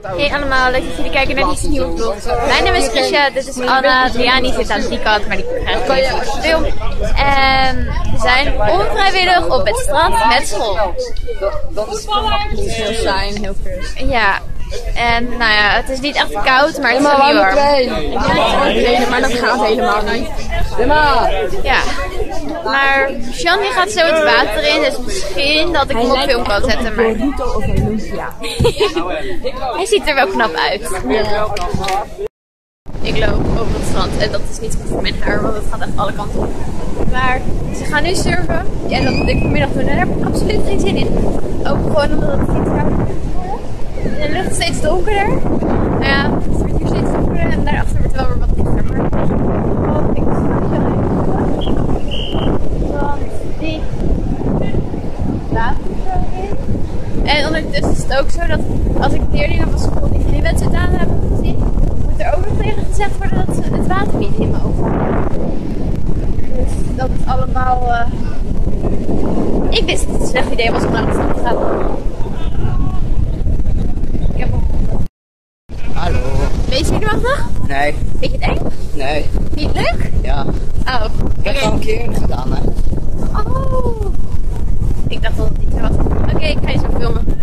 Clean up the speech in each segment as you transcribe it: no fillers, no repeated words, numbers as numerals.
Hey allemaal, leuk dat jullie kijken naar deze nieuwe vlog. Mijn naam is Krisha, dit is Anna, Diani zit aan die kant, maar die krijgt niet voor de film. En we zijn onvrijwillig op het strand met school. Dat is heel saai en heel kut. Ja, en nou ja, het is niet echt koud, maar het is wel niet warm. Maar dat gaat helemaal niet. Ja, maar Sean die gaat zo het water in, dus misschien dat ik hem op film kan zetten. Maar hij ziet er wel knap uit. Ik loop over het strand en dat is niet goed voor mijn haar, want het gaat echt alle kanten op. Maar ze gaan nu surfen en dat moet ik vanmiddag doen en daar heb ik absoluut geen zin in. Ook gewoon omdat het niet koud is. De lucht is steeds donkerder. Nou ja, het wordt hier steeds donkerder en daarachter wordt wel weer wat lichter. Maar ik ga niet zo even. Want die water zo in. En ondertussen is het ook zo dat als ik leerlingen van school die geen wedstrijd aan hebben gezien, moet er ook nog tegen gezegd worden dat ze het water niet in mogen. Dus dat is allemaal. Ik wist dat het een slecht idee was om naar de stad te gaan. Ik heb hem. Hallo. Weet je er nog? Nee. Vind je het eng? Nee. Niet leuk? Ja. Oh. Ik heb het al een keer gedaan, hè. Oh. Ik dacht dat het niet zo was. Oké, ik ga je zo filmen.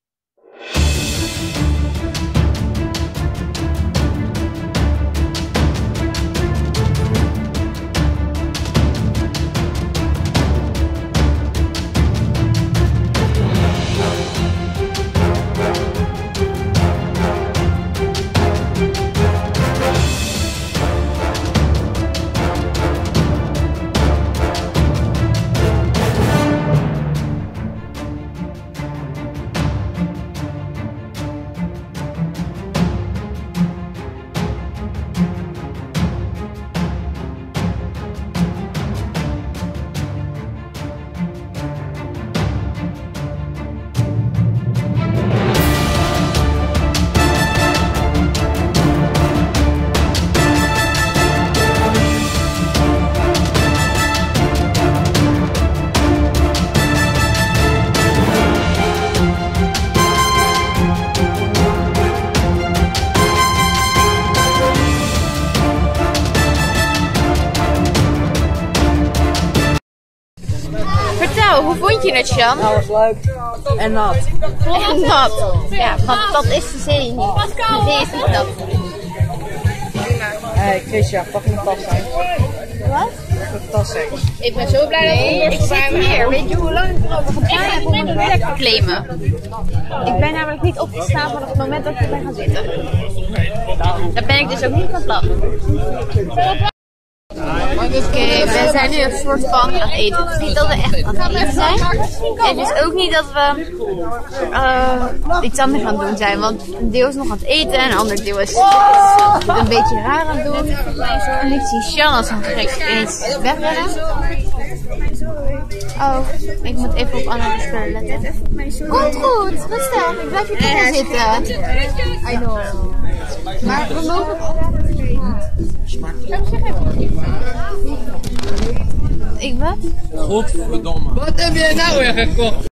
Hoe vond je het, Sean? Nou, was leuk. En nat. En nat. Ja, want dat is de zee niet. De zee is niet nat. Hé, Krisha, pak mijn tas zijn. Wat? Pak mijn tas zijn. Ik ben zo blij dat ik zit hier. Weet je hoe lang ik erover gedaan heb om mijn werk te claimen? Ik ben namelijk niet opgestaan vanaf het moment dat ik ben gaan zitten. Daar ben ik dus ook niet van plan. Oké, we zijn nu een soort van aan het eten. Het is niet dat we echt aan het eten zijn. Het is ook niet dat we iets anders aan het doen zijn. Want een deel is nog aan het eten en een ander deel is een beetje raar aan het doen. En ik zie Sean als een gek ineens wegrennen. Oh, ik moet even op Anna de spullen letten. Komt goed, rustig. Ik blijf hier toch zitten. I know. Maar we mogen... Ik wat? Godverdomme. Wat heb jij nou weer gekocht?